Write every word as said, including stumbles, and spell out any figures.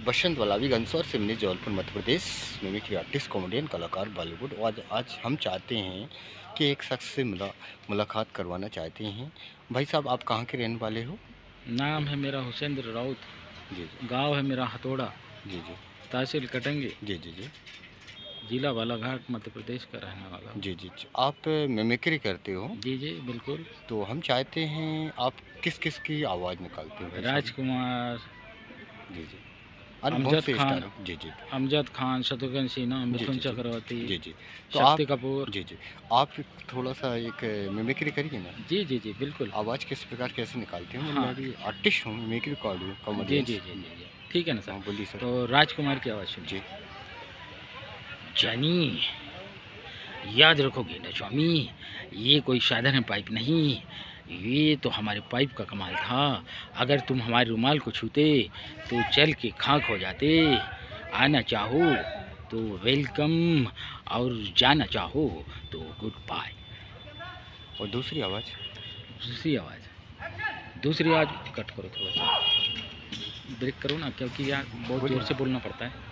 बसंत Valavi Gansaur Simni Jabalpur Madhya Pradesh. Mimicry artist comedian कलाकार Bollywood. आज आज हम चाहते हैं कि एक शख्स से मुला मुलाकात करवाना चाहते हैं। भाई साहब, आप कहाँ के रहने वाले हो? नाम है मेरा हुसैन राउत। जी जी। गांव है मेरा हथौड़ा। जी जी। तहसील कटंगी। जी जी जी। जिला बालाघाट मध्य प्रदेश का रहने वाला हूँ। जी जी जी। आप मिमिक्री करते हो? जी जी बिल्कुल। तो हम चाहते हैं, आप किस किस की आवाज़ निकालते हो भाई साहब? राजकुमार, जी जी। अरे बहुत अमजद से खान, स्टार। जी जी। अमजद खान, शत्रुघ्न सिन्हा, जी मिथुन जी जी। चक्रवर्ती, जी जी। तो आप शक्ति कपूर। जी जी। आप थोड़ा सा एक मिमिक्री करिए ना। जी जी जी बिल्कुल। आवाज़ किस प्रकार कैसे निकालते हो? मतलब हाँ मैं भी आर्टिस्ट हूँ, मिमिक्री जी कॉमेडियन। जी जी जी जी ठीक है ना सर। हाँ बोलिए सर। तो राजकुमार की आवाज़ सुनिए। जी। जानी, याद रखोगे ना स्वामी, ये कोई साधारण पाइप नहीं, ये तो हमारे पाइप का कमाल था। अगर तुम हमारे रुमाल को छूते तो चल के खाक हो जाते। आना चाहो तो वेलकम, और जाना चाहो तो गुड बाय। और दूसरी आवाज़? दूसरी आवाज़ दूसरी आवाज़ कट करो, थोड़ा सा ब्रेक करो ना, क्योंकि यार बहुत बोलिए। ज़ोर से बोलना पड़ता है।